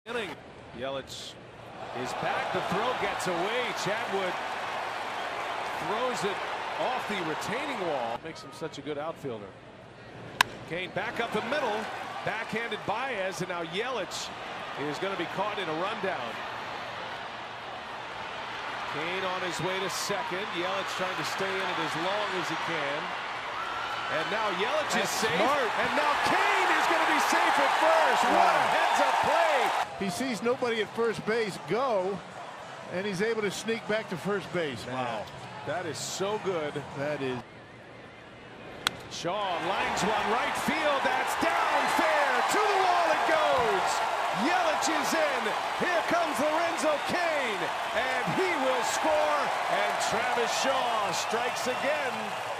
Yelich is back. The throw gets away. Chadwood throws it off the retaining wall. Makes him such a good outfielder. Kane back up the middle. Backhanded Baez, and now Yelich is going to be caught in a rundown. Kane on his way to second. Yelich trying to stay in it as long as he can. And now Yelich is safe. Smart. And now Kane is going to be safe at first. What a heads-up play. He sees nobody at first base go, and he's able to sneak back to first base. Man, wow. That is so good. That is. Shaw lines one right field. That's down fair. To the wall it goes. Yelich is in. Here comes Lorenzo Cain. And he will score. And Travis Shaw strikes again.